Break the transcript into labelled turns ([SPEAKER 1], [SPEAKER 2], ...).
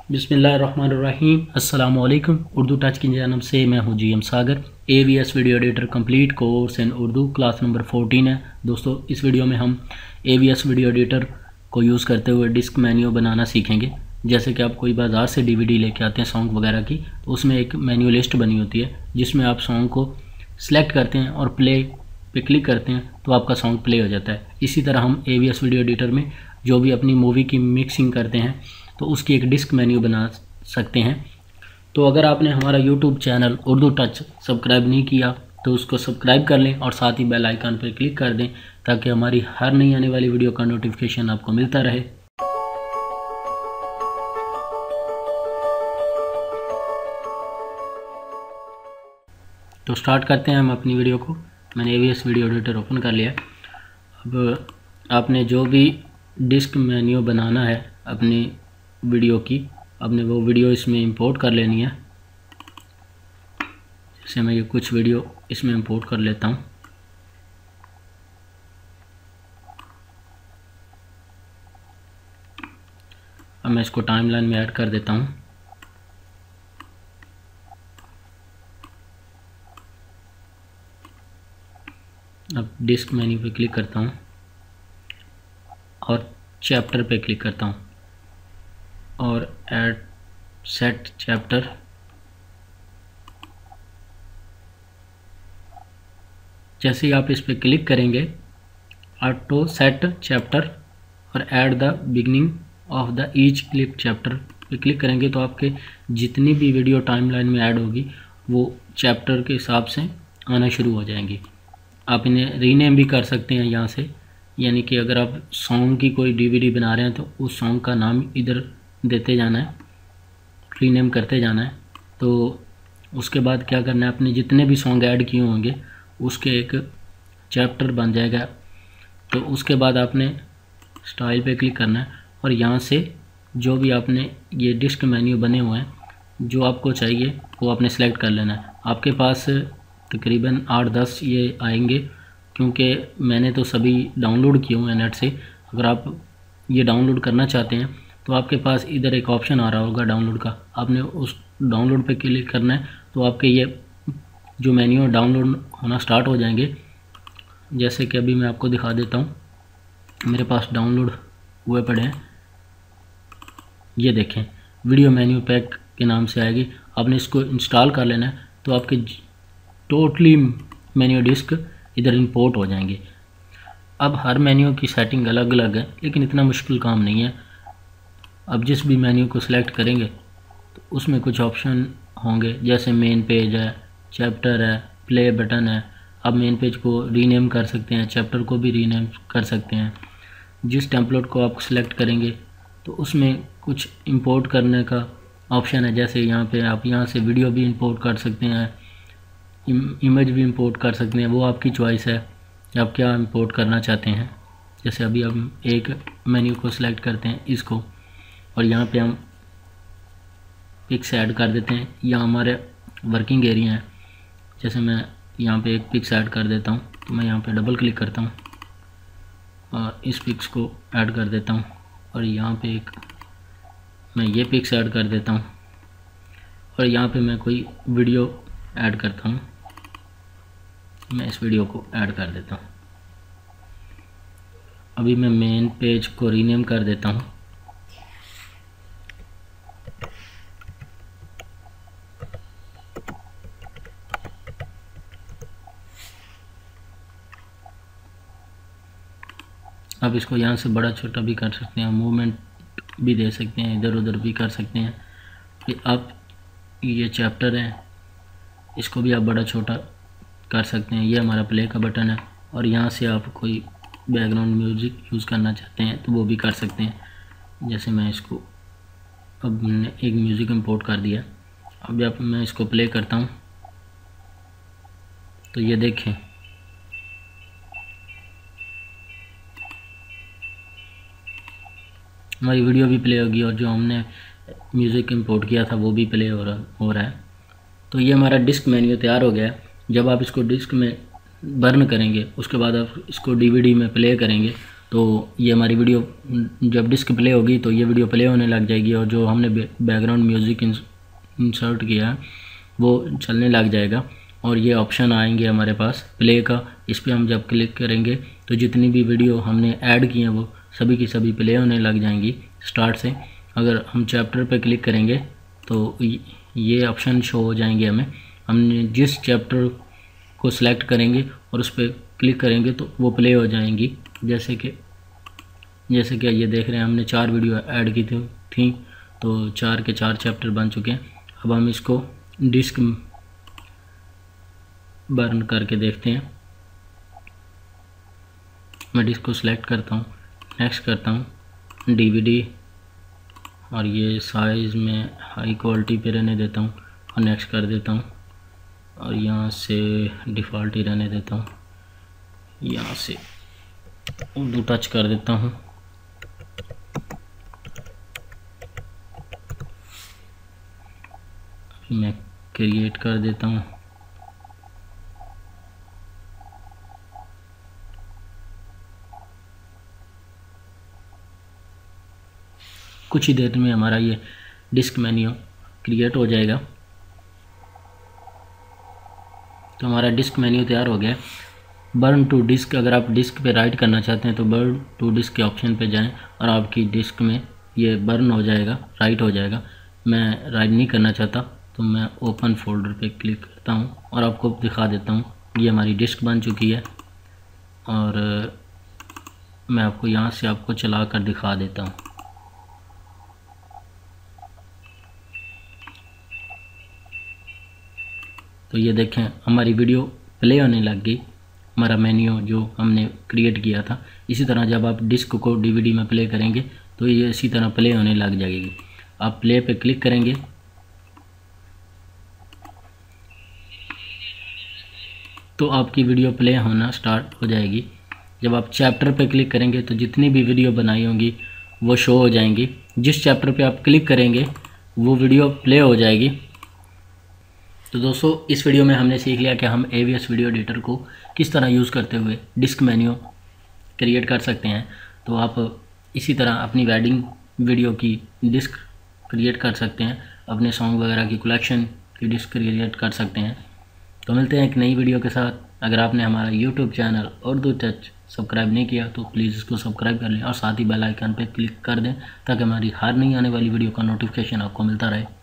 [SPEAKER 1] बिस्मिल्लाहिर्रहमानिर्रहीम। अस्सलाम वालेकुम। उर्दू टच की जानब से मैं हूँ GM Sagar. AVS video editor complete course in Urdu class number 14 है। दोस्तों, इस वीडियो में हम AVS वीडियो एडिटर को यूज़ करते हुए डिस्क मेन्यू बनाना सीखेंगे। जैसे कि आप कोई बाज़ार से DVD लेके आते हैं सॉन्ग वगैरह की, तो उसमें एक मेन्यू लिस्ट बनी होती है जिसमें आप सॉन्ग को सिलेक्ट करते हैं और प्ले पे क्लिक करते हैं तो आपका सॉन्ग प्ले हो जाता है। इसी तरह हम AVS वीडियो एडिटर में जो भी अपनी मूवी की मिक्सिंग करते हैं तो उसकी एक डिस्क मेन्यू बना सकते हैं। तो अगर आपने हमारा YouTube channel Urdu touch subscribe नहीं किया तो उसको सब्सक्राइब कर लें और साथ ही बेल आइकन पर क्लिक कर दें ताकि हमारी हर नई आने वाली वीडियो का नोटिफिकेशन आपको मिलता रहे। तो स्टार्ट करते हैं हम अपनी वीडियो को। मैंने AVS वीडियो एडिटर ओपन कर लिया। अब आपने जो भी डिस्क मेन्यू बनाना है अपनी वीडियो की, आपने वो वीडियो इसमें इंपोर्ट कर लेनी है। जैसे मैं ये कुछ वीडियो इसमें इंपोर्ट कर लेता हूँ। अब मैं इसको टाइमलाइन में ऐड कर देता हूँ। अब डिस्क मेन्यू पे क्लिक करता हूँ और चैप्टर पे क्लिक करता हूँ और ऐड सेट चैप्टर। जैसे ही आप इस पे क्लिक करेंगे ऑटो सेट चैप्टर और at the beginning of the each clip chapter पे क्लिक करेंगे तो आपके जितनी भी वीडियो टाइमलाइन में ऐड होगी वो चैप्टर के हिसाब से आना शुरू हो जाएंगी। आप इन्हें रीनेम भी कर सकते हैं यहाँ से, यानी कि अगर आप सॉन्ग की कोई DVD बना रहे हैं तो उस सॉन्ग का नाम इधर देते जाना है, रीनेम करते जाना है। तो उसके बाद क्या करना है, आपने जितने भी सॉन्ग ऐड किए होंगे उसके एक चैप्टर बन जाएगा। तो उसके बाद आपने स्टाइल पे क्लिक करना है और यहाँ से जो भी आपने ये डिस्क मेन्यू बने हुए हैं जो आपको चाहिए वो आपने सेलेक्ट कर लेना है। आपके पास तकरीबन 8-10 ये आएंगे क्योंकि मैंने तो सभी डाउनलोड किए हुए हैं नेट से। अगर आप ये डाउनलोड करना चाहते हैं तो आपके पास इधर एक ऑप्शन आ रहा होगा डाउनलोड का, आपने उस डाउनलोड पे क्लिक करना है तो आपके ये जो मेन्यू डाउनलोड होना स्टार्ट हो जाएंगे। जैसे कि अभी मैं आपको दिखा देता हूँ, मेरे पास डाउनलोड हुए पड़े हैं। ये देखें, वीडियो मेन्यू पैक के नाम से आएगी, आपने इसको इंस्टॉल कर लेना है तो आपके टोटली मेन्यू डिस्क इधर इंपोर्ट हो जाएंगे। अब हर मेन्यू की सेटिंग अलग अलग है लेकिन इतना मुश्किल काम नहीं है। अब जिस भी मेन्यू को सिलेक्ट करेंगे तो उसमें कुछ ऑप्शन होंगे, जैसे मेन पेज है, चैप्टर है, प्ले बटन है। आप मेन पेज को रीनेम कर सकते हैं, चैप्टर को भी रीनेम कर सकते हैं। जिस टेम्पलेट को आप सिलेक्ट करेंगे तो उसमें कुछ इंपोर्ट करने का ऑप्शन है। जैसे यहाँ पे आप यहाँ से वीडियो भी इंपोर्ट कर सकते हैं, इमेज भी इंपोर्ट कर सकते हैं, वो आपकी चॉइस है कि आप क्या इंपोर्ट करना चाहते हैं। जैसे अभी हम एक मेन्यू को सिलेक्ट करते हैं इसको और यहाँ पे हम पिक्स ऐड कर देते हैं। यहाँ हमारे वर्किंग एरिया है। जैसे मैं यहाँ पे एक पिक्स ऐड कर देता हूँ तो मैं यहाँ पे डबल क्लिक करता हूँ और इस पिक्स को ऐड कर देता हूँ और यहाँ पे एक मैं ये पिक्स ऐड कर देता हूँ और यहाँ पे मैं कोई वीडियो ऐड करता हूँ। मैं इस वीडियो को ऐड कर देता हूँ। अभी मैं मेन पेज को रीनेम कर देता हूँ। अब इसको यहाँ से बड़ा छोटा भी कर सकते हैं, मूवमेंट भी दे सकते हैं, इधर उधर भी कर सकते हैं। फिर आप ये चैप्टर है इसको भी आप बड़ा छोटा कर सकते हैं। ये हमारा प्ले का बटन है और यहाँ से आप कोई बैकग्राउंड म्यूज़िक यूज़ करना चाहते हैं तो वो भी कर सकते हैं। जैसे मैं इसको अब मैंने एक म्यूज़िक इंपोर्ट कर दिया। अब जब मैं इसको प्ले करता हूँ तो ये देखें हमारी वीडियो भी प्ले होगी और जो हमने म्यूज़िक इंपोर्ट किया था वो भी प्ले हो रहा है। तो ये हमारा डिस्क मेन्यू तैयार हो गया है। जब आप इसको डिस्क में बर्न करेंगे उसके बाद आप इसको DVD में प्ले करेंगे तो ये हमारी वीडियो जब डिस्क प्ले होगी तो ये वीडियो प्ले होने लग जाएगी, और जो हमने बैकग्राउंड म्यूज़िक इंसर्ट किया है वो चलने लग जाएगा। और ये ऑप्शन आएंगे हमारे पास प्ले का, इस पर हम जब क्लिक करेंगे तो जितनी भी वीडियो हमने ऐड की हैं वो सभी की सभी प्ले होने लग जाएंगी स्टार्ट से। अगर हम चैप्टर पे क्लिक करेंगे तो ये ऑप्शन शो हो जाएंगे हमें। हमने जिस चैप्टर को सिलेक्ट करेंगे और उस पर क्लिक करेंगे तो वो प्ले हो जाएंगी। जैसे कि ये देख रहे हैं हमने 4 वीडियो ऐड की थी तो 4 के 4 चैप्टर बन चुके हैं। अब हम इसको डिस्क बर्न करके देखते हैं। मैं डिस्क को सिलेक्ट करता हूँ, नेक्स्ट करता हूँ DVD, और ये साइज़ में हाई क्वालिटी पे रहने देता हूँ और नेक्स्ट कर देता हूँ। और यहाँ से डिफ़ॉल्ट ही रहने देता हूँ, यहाँ से उर्दू टच कर देता हूँ। अभी मैं क्रिएट कर देता हूँ। कुछ ही देर में हमारा ये डिस्क मेन्यू क्रिएट हो जाएगा। तो हमारा डिस्क मेन्यू तैयार हो गया। बर्न टू डिस्क, अगर आप डिस्क पे राइट करना चाहते हैं तो बर्न टू डिस्क के ऑप्शन पे जाएं और आपकी डिस्क में ये बर्न हो जाएगा, राइट हो जाएगा। मैं राइट नहीं करना चाहता तो मैं ओपन फोल्डर पे क्लिक करता हूँ और आपको दिखा देता हूँ। ये हमारी डिस्क बन चुकी है और मैं आपको यहाँ से आपको चला कर दिखा देता हूँ। तो ये देखें हमारी वीडियो प्ले होने लग गई। हमारा मेन्यू जो हमने क्रिएट किया था, इसी तरह जब आप डिस्क को DVD में प्ले करेंगे तो ये इसी तरह प्ले होने लग जाएगी। आप प्ले पे क्लिक करेंगे तो आपकी वीडियो प्ले होना स्टार्ट हो जाएगी। जब आप चैप्टर पे क्लिक करेंगे तो जितनी भी वीडियो बनाई होंगी वो शो हो जाएंगी। जिस चैप्टर पे आप क्लिक करेंगे वो वीडियो प्ले हो जाएगी। तो दोस्तों इस वीडियो में हमने सीख लिया कि हम AVS वीडियो एडिटर को किस तरह यूज़ करते हुए डिस्क मेन्यू क्रिएट कर सकते हैं। तो आप इसी तरह अपनी वेडिंग वीडियो की डिस्क क्रिएट कर सकते हैं, अपने सॉन्ग वगैरह की कलेक्शन की डिस्क क्रिएट कर सकते हैं। तो मिलते हैं एक नई वीडियो के साथ। अगर आपने हमारा YouTube channel Urdu touch subscribe नहीं किया तो प्लीज़ इसको सब्सक्राइब कर लें और साथ ही बेल आइकन पर क्लिक कर दें ताकि हमारी हर नई आने वाली वीडियो का नोटिफिकेशन आपको मिलता रहे।